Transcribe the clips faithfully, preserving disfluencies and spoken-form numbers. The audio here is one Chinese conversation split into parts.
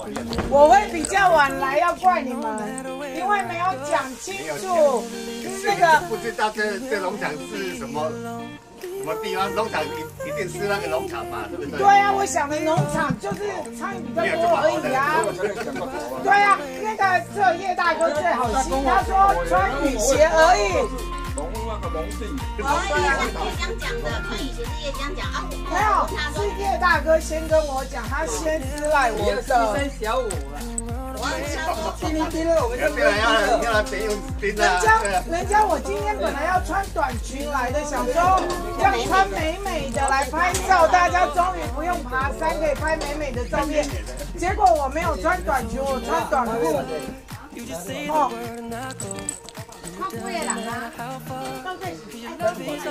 我会比较晚来，要怪你们，因为没有讲清楚那个。 不知道这这农场是什么什么地方？农场一一定是那个农场嘛，对不对？ 对啊，我想的农场就是苍蝇比较多而已啊。对啊，那个这叶大哥最好心，他说穿雨鞋而已。 龙那个龙地， 哦，叶江讲的，穿雨鞋是叶江讲啊， 没有，是叶大哥先跟我讲，他先知赖我的。 牺牲小我了。 我说， 叮铃叮了，我们就不要要要别用钉人家人家我今天本来要穿短裙来的，想说要穿美美的来拍照，大家终于不用爬山，可以拍美美的照片。结果我没有穿短裙，我穿短裤。哦。 靠贵人啊，到这时哎，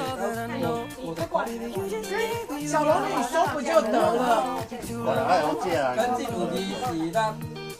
小龙，你说不就得了？ 哎，我借啊。 跟进有利是咱。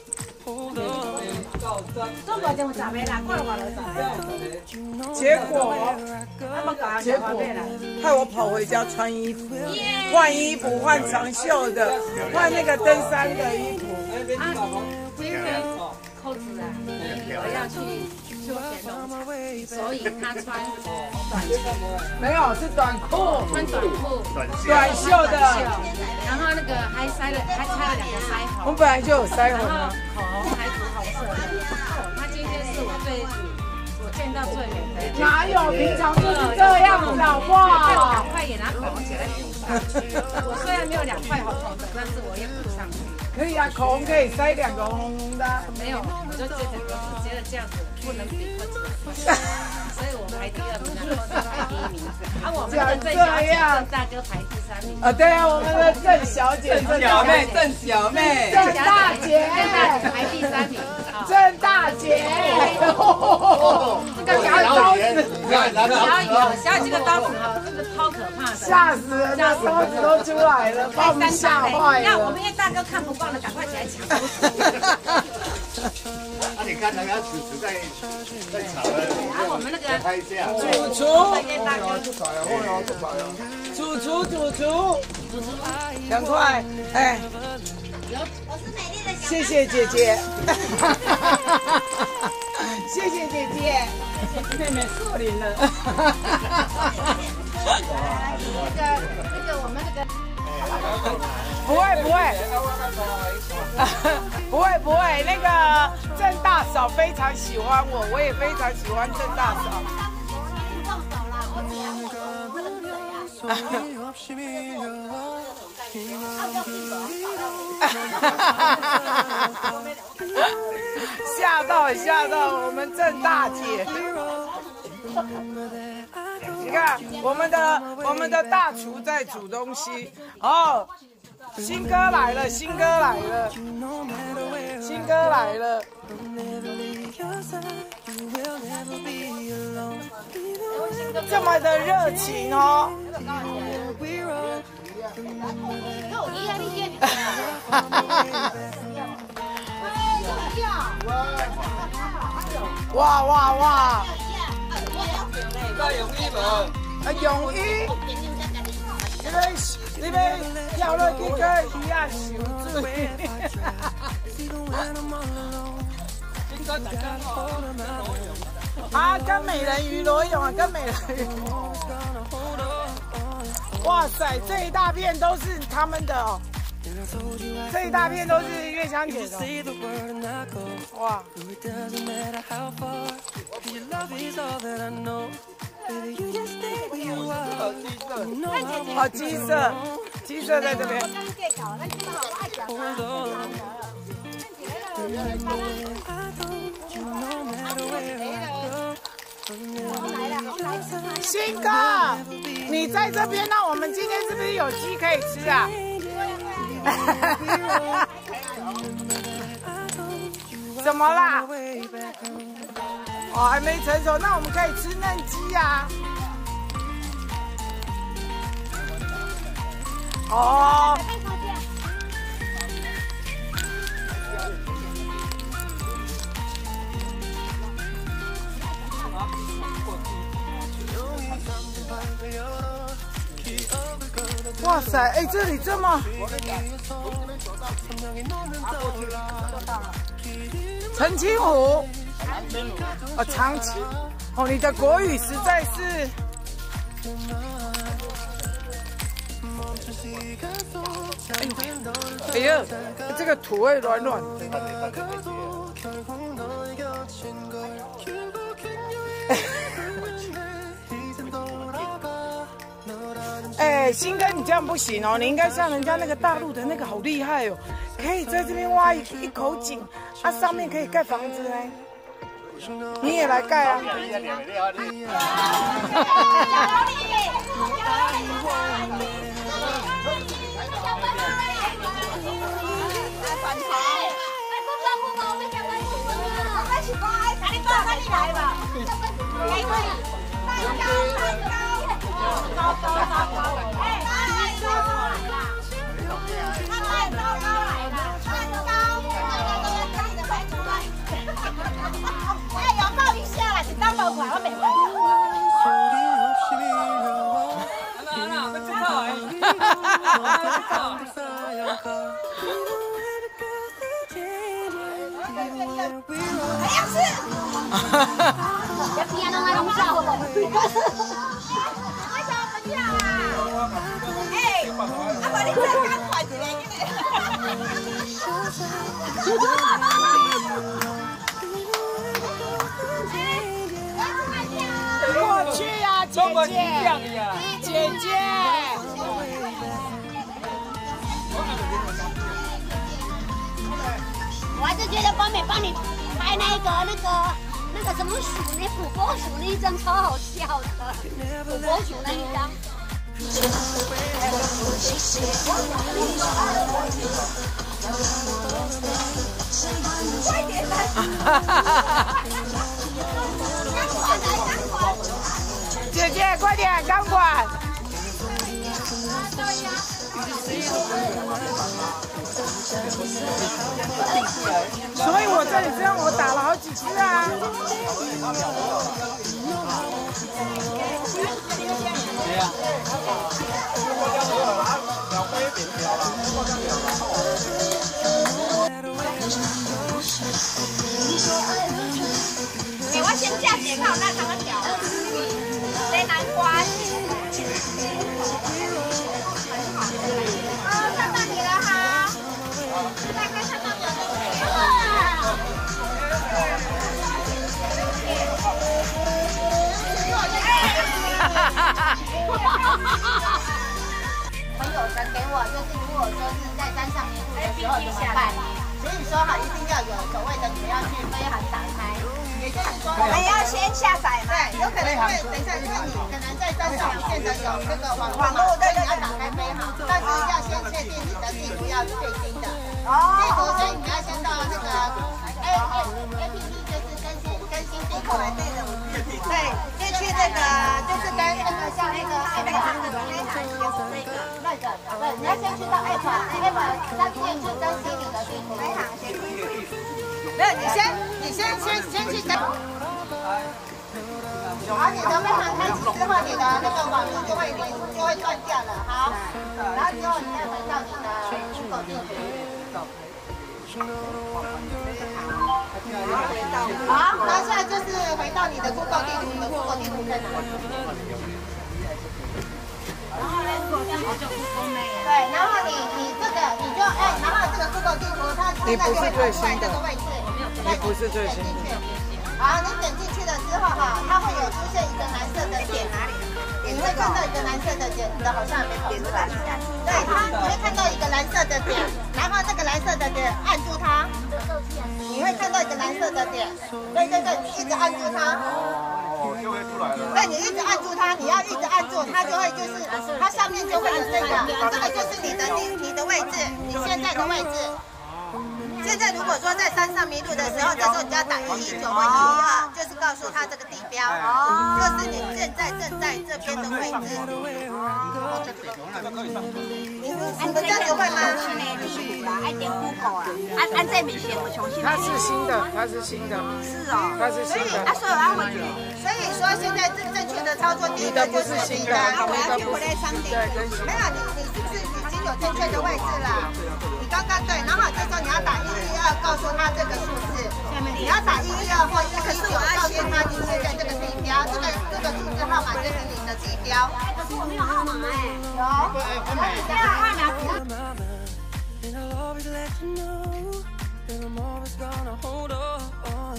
中国就十个啦，过了我就十结果，结果，害我跑回家穿衣服，换衣服，换长袖的，换那个登山的衣服。 啊，今天扣子啊，我要去。 休闲农场，所以他穿短裙， 没有是短裤， 穿短裤， 短袖的， 然后那个还塞了，还插了两个腮红。 我本来就有腮红啊， 口红还涂红色的。哦，他今天是我最我见到最美的。 哪有？平常就是这样子，好不好？ 两块也拿口红起来涂上去。我虽然没有两块红红的，但是我也涂上去。 可以啊，口红可以塞两个红红的。 没有，我就觉得我觉得这样子。 不能比柯子，所以我排第二名，然后柯子排第一名。啊，我们的郑小姐、郑大哥排第三名。 啊，对啊，我们的郑小姐、 郑小妹、郑小妹、 郑大姐、 郑大姐排第三名。 郑大姐， 这个小刀子，小雨，小雨这个刀子哈，这个超可怕的， 吓死人了，刀子都出来了，把我们吓坏了。 要我们叶大哥看不惯了，赶快起来抢。 啊，你看人家主厨在在炒了， 啊，我们那个拍一下。 主厨，主厨，主厨，赶快，哎， 我是美丽的小。 谢谢姐姐，谢谢姐姐， 妹妹树林了。 那个那个我们那个。 不会不会，不会不会，那个郑大嫂非常喜欢我，我也非常喜欢郑大嫂。吓到吓到我们郑大姐。你看，我们的我们的大厨在煮东西哦。新哥来了，新哥来了，新哥来了。这么的热情哦。哇哇哇！ 在泳衣门， 啊泳衣，你们你们跳落去个鱼啊游水。啊，跟美人鱼裸泳啊，跟美人鱼。哇塞，这一大片都是他们的哦。 这一大片都是月香姐的，哇！好鸡色，鸡色在这边。新哥，你在这边，那我们今天是不是有鸡可以吃啊？ 怎么啦？哦，还没成熟，那我们可以吃嫩鸡啊。哦。 哇塞，哎，这里这么……澄清湖，哦，长青，哦，你的国语实在是。哎呀，这个土会软软的。哎，新哥，你这样不行哦，你应该像人家那个大陆的那个好厉害哦，可以在这边挖一一口井，啊，上面可以盖房子哎，你也来盖啊！过去呀，姐姐，姐姐。 我还是觉得光美帮你拍那个那个那个什么鼠，那土拨鼠那一张超好笑的，土拨鼠那一张。快点来！ 姐姐，快点，钢管。所以我这里这样，我打了好几次啊。 哎，我先架起看有那长个条，在南瓜。哦，看到你了哈，大哥看到你了。朋友传给我，就是如果说是在山上迷路的时候怎么办？所以说哈，一定要有所谓的你要去飞航打开，也就是说我们要先下载嘛。对，有可能会等一下，因为你可能在山上不见得有这个网网络，所以你要打开飞航，但是要先确定你的地图要是最新的。哦。地图，所以你要先到那个 A A A P P， 就是更新更新地图来对的。对，先去这个就是跟那个像那个 App 那个飞航那个那个，对，你要先去到 App App 上面去更新你的地图。飞航先去。没有，你先你先先先去登。好，你的飞航开启之后，你的那个网络就会连就会断掉了。好，然后之后你再回到你的 Google 地图。好，那现在就是回到你的 Google 地图，你的 Google 地图在哪里？然后呢，对，然后你你这个你就哎，然后这个 Google 地图它现在就会跑出来这个位置， 你不是最新的。 好，你点进去了之后哈，它会有出现一个蓝色的点，哪里？你会看到一个蓝色的点，你的好像还没跑出来。对，它你会看到一个蓝色的点，然后这个蓝色的点按住它，你会看到一个蓝色的点。对对对，你一直按住它。哦，就会出来了。对，你一直按住它，你要一直按住它，就会就是它上面就会有这个，这个就是你的你你的位置，你现在的位置。现在如果说在山上迷路的时候，这时候你就要打一一九或一一二，就是告诉他这个地标，就是你现在正在这边的位置。你们这样子会吗？爱点 Google 啊，按按这笔写我重新。 它是新的，它是新的。 是哦， 它是新的。 啊，所以我要回去。所以说现在正正确的操作，第一个就是你的，我要去回来商店。没有你你。 有正确的位置了。你刚刚对，然后这时候你要打一一二，告诉他这个数字。你要打一一二或一一九，告诉他你现在这个地标，这个这个数字号码就是你的地标。可是我没有号码哎。有。那你这样号码。And I'll always let you know that I'm always gonna hold on.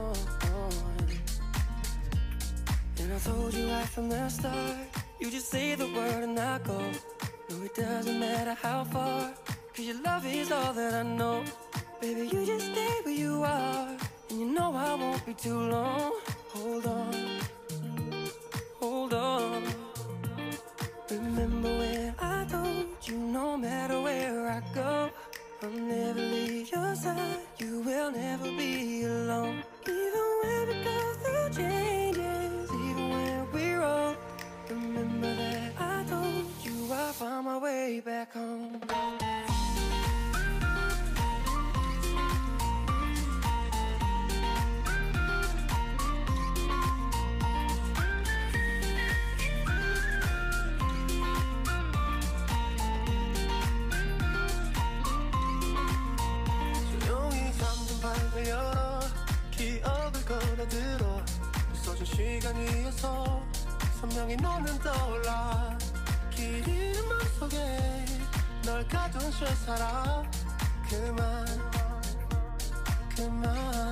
And I told you right from the start, you just say the word and I go. No, it doesn't matter how far, cause your love is all that I know. Baby, you just stay where you are, and you know I won't be too long. Hold on, hold on. Remember when I told you no matter where I go, I'll never leave your side, you will never be alone. Even when we go through changes, even when we're old, remember that I told you I found my way back home. 기억을 걸어들어 있어준 시간 위에서 선명히 너는 떠올라 길 잃은 맘속에 널 가둔 채 살아 그만 그만